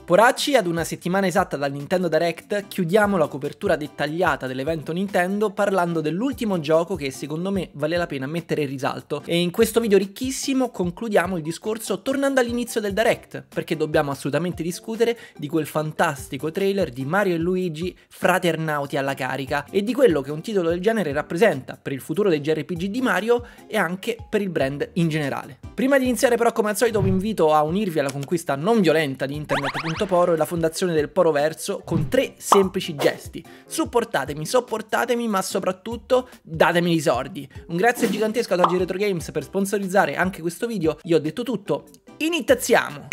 Poracci, ad una settimana esatta dal Nintendo Direct, chiudiamo la copertura dettagliata dell'evento Nintendo parlando dell'ultimo gioco che secondo me vale la pena mettere in risalto, e in questo video ricchissimo concludiamo il discorso tornando all'inizio del Direct, perché dobbiamo assolutamente discutere di quel fantastico trailer di Mario e Luigi Fraternauti alla carica e di quello che un titolo del genere rappresenta per il futuro dei JRPG di Mario e anche per il brand in generale. Prima di iniziare però, come al solito, vi invito a unirvi alla conquista non violenta di Internet.Poro e la fondazione del Poroverso con 3 semplici gesti: supportatemi, sopportatemi, ma soprattutto datemi i soldi. Un grazie gigantesco ad Oggi Retro Games per sponsorizzare anche questo video. Io ho detto tutto, iniziamo!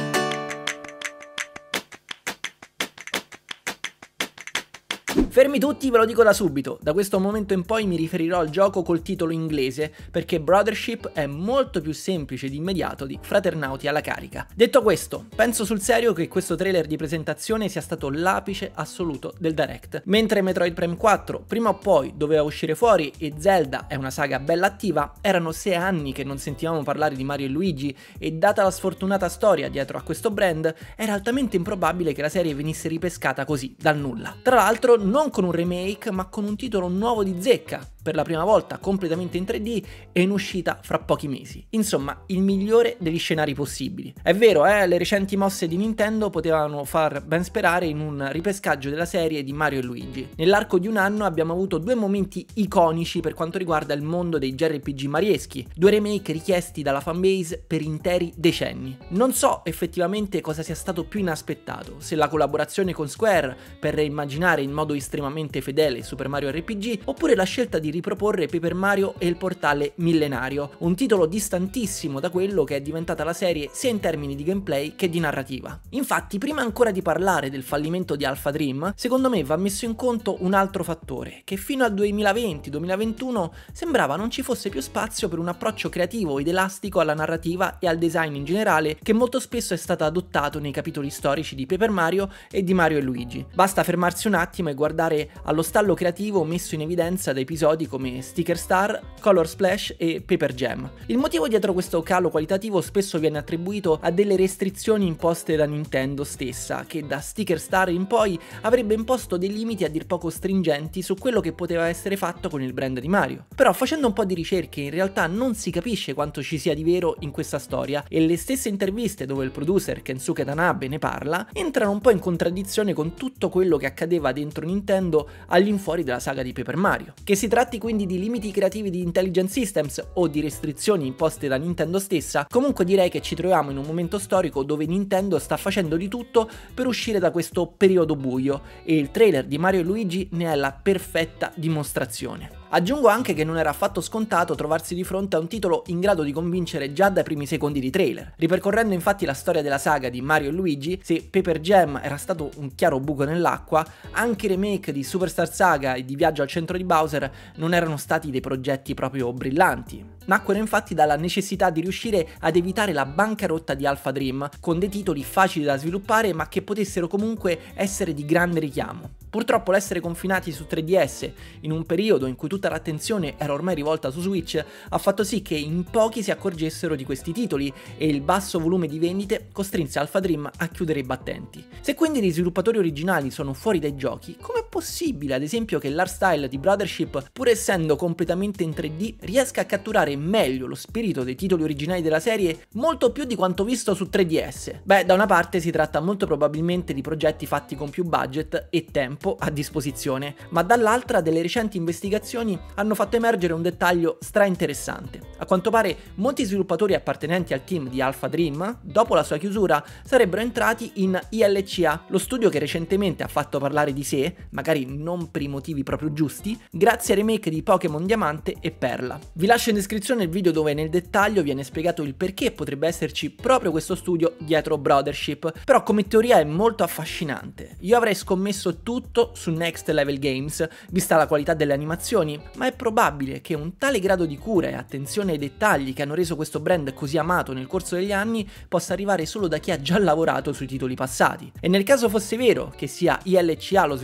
Fermi tutti, ve lo dico da subito, da questo momento in poi mi riferirò al gioco col titolo inglese, perché Brothership è molto più semplice ed immediato di Fraternauti alla carica. Detto questo, penso sul serio che questo trailer di presentazione sia stato l'apice assoluto del Direct. Mentre Metroid Prime 4 prima o poi doveva uscire fuori e Zelda è una saga bella attiva, erano 6 anni che non sentivamo parlare di Mario e Luigi e data la sfortunata storia dietro a questo brand, era altamente improbabile che la serie venisse ripescata così, dal nulla. Tra l'altro non con un remake, ma con un titolo nuovo di zecca, per la prima volta completamente in 3D e in uscita fra pochi mesi. Insomma, il migliore degli scenari possibili. È vero, le recenti mosse di Nintendo potevano far ben sperare in un ripescaggio della serie di Mario e Luigi. Nell'arco di un anno abbiamo avuto 2 momenti iconici per quanto riguarda il mondo dei JRPG marieschi, 2 remake richiesti dalla fanbase per interi decenni. Non so effettivamente cosa sia stato più inaspettato, se la collaborazione con Square per reimaginare in modo estremamente fedele Super Mario RPG, oppure la scelta di riproporre Paper Mario e il portale millenario, un titolo distantissimo da quello che è diventata la serie sia in termini di gameplay che di narrativa. Infatti, prima ancora di parlare del fallimento di Alpha Dream, secondo me va messo in conto un altro fattore, che fino al 2020-2021 sembrava non ci fosse più spazio per un approccio creativo ed elastico alla narrativa e al design in generale, che molto spesso è stato adottato nei capitoli storici di Paper Mario e di Mario e Luigi. Basta fermarsi un attimo e guardare allo stallo creativo messo in evidenza da episodi come Sticker Star, Color Splash e Paper Jam. Il motivo dietro questo calo qualitativo spesso viene attribuito a delle restrizioni imposte da Nintendo stessa, che da Sticker Star in poi avrebbe imposto dei limiti a dir poco stringenti su quello che poteva essere fatto con il brand di Mario. Però facendo un po' di ricerche in realtà non si capisce quanto ci sia di vero in questa storia, e le stesse interviste dove il producer Kensuke Tanabe ne parla entrano un po' in contraddizione con tutto quello che accadeva dentro Nintendo all'infuori della saga di Paper Mario. Che si tratti quindi di limiti creativi di Intelligent Systems o di restrizioni imposte da Nintendo stessa, comunque direi che ci troviamo in un momento storico dove Nintendo sta facendo di tutto per uscire da questo periodo buio, e il trailer di Mario e Luigi ne è la perfetta dimostrazione. Aggiungo anche che non era affatto scontato trovarsi di fronte a un titolo in grado di convincere già dai primi secondi di trailer. Ripercorrendo infatti la storia della saga di Mario e Luigi, se Paper Jam era stato un chiaro buco nell'acqua, anche i remake di Superstar Saga e di Viaggio al centro di Bowser non erano stati dei progetti proprio brillanti. Nacquero infatti dalla necessità di riuscire ad evitare la bancarotta di Alpha Dream, con dei titoli facili da sviluppare ma che potessero comunque essere di grande richiamo. Purtroppo l'essere confinati su 3DS in un periodo in cui tutta l'attenzione era ormai rivolta su Switch ha fatto sì che in pochi si accorgessero di questi titoli, e il basso volume di vendite costrinse Alpha Dream a chiudere i battenti. Se quindi gli sviluppatori originali sono fuori dai giochi, com'è possibile ad esempio che l'art style di Brothership, pur essendo completamente in 3D, riesca a catturare meglio lo spirito dei titoli originali della serie molto più di quanto visto su 3DS? Beh, da una parte si tratta molto probabilmente di progetti fatti con più budget e tempo a disposizione, ma dall'altra delle recenti investigazioni hanno fatto emergere un dettaglio stra-interessante. A quanto pare molti sviluppatori appartenenti al team di Alpha Dream, dopo la sua chiusura, sarebbero entrati in ILCA, lo studio che recentemente ha fatto parlare di sé, magari non per i motivi proprio giusti, grazie ai remake di Pokémon Diamante e Perla. Vi lascio in descrizione il video dove nel dettaglio viene spiegato il perché potrebbe esserci proprio questo studio dietro Brothership, però come teoria è molto affascinante. Io avrei scommesso tutto su Next Level Games, vista la qualità delle animazioni, ma è probabile che un tale grado di cura e attenzione ai dettagli che hanno reso questo brand così amato nel corso degli anni possa arrivare solo da chi ha già lavorato sui titoli passati. E nel caso fosse vero che sia ILCA lo sviluppatore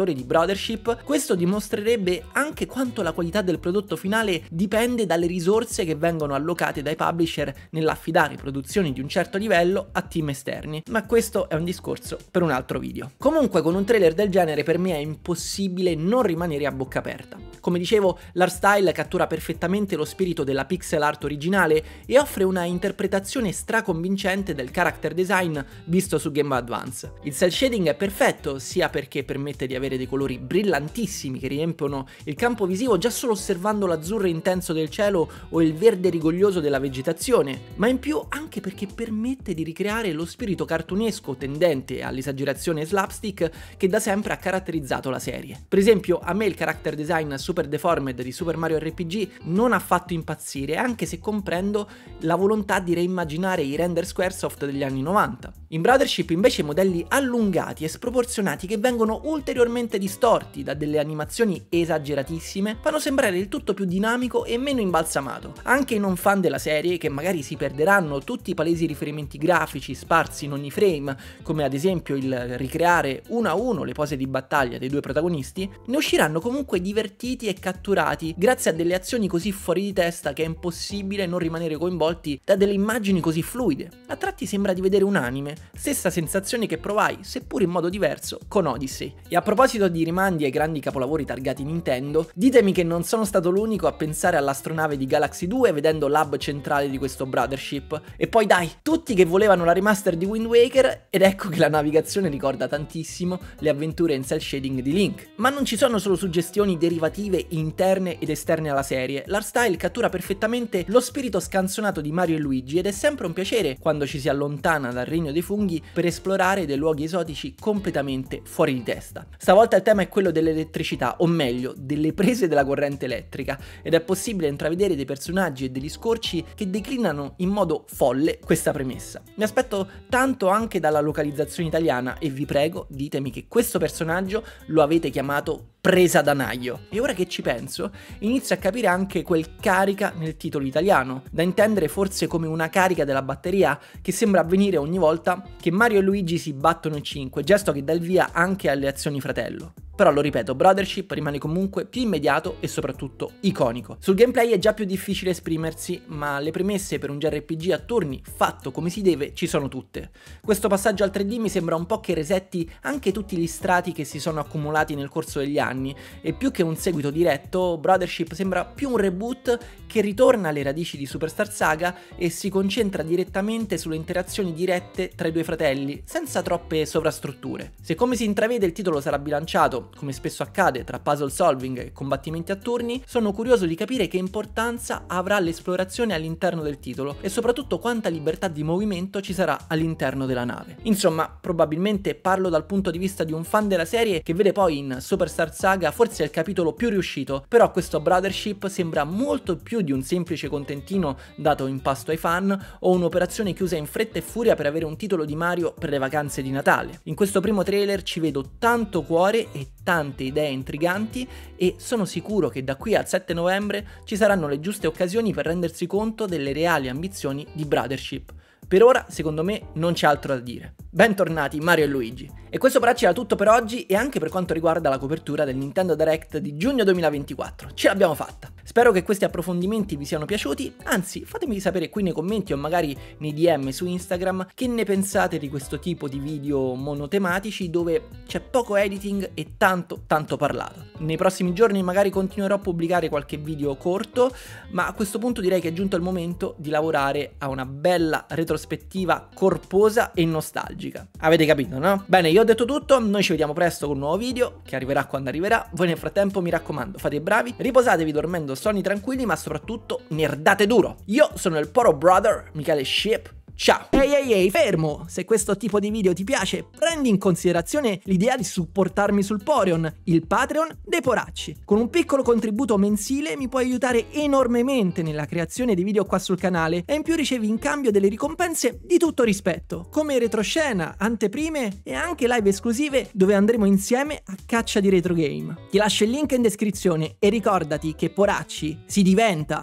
creatori di Brothership, questo dimostrerebbe anche quanto la qualità del prodotto finale dipende dalle risorse che vengono allocate dai publisher nell'affidare produzioni di un certo livello a team esterni, ma questo è un discorso per un altro video. Comunque, con un trailer del genere per me è impossibile non rimanere a bocca aperta. Come dicevo, l'art style cattura perfettamente lo spirito della pixel art originale e offre una interpretazione straconvincente del character design visto su Game Boy Advance. Il cel shading è perfetto, sia perché permette di avere dei colori brillantissimi che riempiono il campo visivo già solo osservando l'azzurro intenso del cielo o il verde rigoglioso della vegetazione, ma in più anche perché permette di ricreare lo spirito cartunesco tendente all'esagerazione slapstick che da sempre ha caratterizzato la serie. Per esempio, a me il character design super deformed di Super Mario RPG non ha fatto impazzire, anche se comprendo la volontà di reimmaginare i render Squaresoft degli anni 90. In Brothership invece modelli allungati e sproporzionati che vengono ulteriormente distorti da delle animazioni esageratissime fanno sembrare il tutto più dinamico e meno imbalsamato. Anche i non fan della serie, che magari si perderanno tutti i palesi riferimenti grafici sparsi in ogni frame, come ad esempio il ricreare uno a uno le pose di battaglia dei due protagonisti, ne usciranno comunque divertiti e catturati grazie a delle azioni così fuori di testa che è impossibile non rimanere coinvolti da delle immagini così fluide. A tratti sembra di vedere un anime, stessa sensazione che provai, seppur in modo diverso, con Odyssey. E a proposito di rimandi ai grandi capolavori targati Nintendo, ditemi che non sono stato l'unico a pensare all'astronave di Galaxy 2 vedendo l'hub centrale di questo Brothership. E poi dai, tutti che volevano la remaster di Wind Waker, ed ecco che la navigazione ricorda tantissimo le avventure in cel shading di Link. Ma non ci sono solo suggestioni derivative interne ed esterne alla serie, l'art style cattura perfettamente lo spirito scanzonato di Mario e Luigi ed è sempre un piacere quando ci si allontana dal regno dei funghi per esplorare dei luoghi esotici completamente fuori di testa. Stavolta il tema è quello dell'elettricità, o meglio, delle prese della corrente elettrica, ed è possibile intravedere dei personaggi e degli scorci che declinano in modo folle questa premessa. Mi aspetto tanto anche dalla localizzazione italiana e vi prego, ditemi che questo personaggio lo avete chiamato Presa Danaio. E ora che ci penso, inizio a capire anche quel carica nel titolo italiano, da intendere forse come una carica della batteria che sembra avvenire ogni volta che Mario e Luigi si battono in 5, gesto che dà il via anche alle azioni fratello. Però lo ripeto, Brothership rimane comunque più immediato e soprattutto iconico. Sul gameplay è già più difficile esprimersi, ma le premesse per un JRPG a turni fatto come si deve ci sono tutte. Questo passaggio al 3D mi sembra un po' che resetti anche tutti gli strati che si sono accumulati nel corso degli anni, e più che un seguito diretto, Brothership sembra più un reboot che ritorna alle radici di Superstar Saga e si concentra direttamente sulle interazioni dirette tra i due fratelli, senza troppe sovrastrutture. Se come si intravede il titolo sarà bilanciato, come spesso accade tra puzzle solving e combattimenti a turni, sono curioso di capire che importanza avrà l'esplorazione all'interno del titolo e soprattutto quanta libertà di movimento ci sarà all'interno della nave. Insomma, probabilmente parlo dal punto di vista di un fan della serie che vede poi in Superstar Saga forse il capitolo più riuscito, però questo Brothership sembra molto più di un semplice contentino dato in pasto ai fan o un'operazione chiusa in fretta e furia per avere un titolo di Mario per le vacanze di Natale. In questo primo trailer ci vedo tanto cuore e tante idee intriganti e sono sicuro che da qui al 7 novembre ci saranno le giuste occasioni per rendersi conto delle reali ambizioni di Brothership. Per ora, secondo me, non c'è altro da dire. Bentornati Mario e Luigi. E questo braccio era tutto per oggi e anche per quanto riguarda la copertura del Nintendo Direct di giugno 2024. Ce l'abbiamo fatta. Spero che questi approfondimenti vi siano piaciuti, anzi fatemi sapere qui nei commenti o magari nei DM su Instagram che ne pensate di questo tipo di video monotematici dove c'è poco editing e tanto parlato. Nei prossimi giorni magari continuerò a pubblicare qualche video corto, ma a questo punto direi che è giunto il momento di lavorare a una bella retrospettiva corposa e nostalgica. Avete capito, no? Bene, io ho detto tutto, noi ci vediamo presto con un nuovo video che arriverà quando arriverà. Voi nel frattempo mi raccomando, fate i bravi, riposatevi dormendo sonni tranquilli, ma soprattutto nerdate duro. Io sono il Poro Brother Michele Ship. Ciao! Ehi, fermo! Se questo tipo di video ti piace, prendi in considerazione l'idea di supportarmi sul Poreon, il Patreon dei Poracci. Con un piccolo contributo mensile mi puoi aiutare enormemente nella creazione di video qua sul canale e in più ricevi in cambio delle ricompense di tutto rispetto, come retroscena, anteprime e anche live esclusive dove andremo insieme a caccia di retro game. Ti lascio il link in descrizione e ricordati che Poracci si diventa!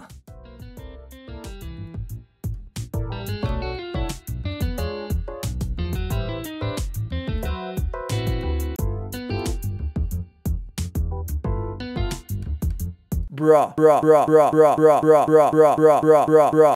bro, bro, bro, bro, bro, bro, bro, bro, bro, bro, bro, bro.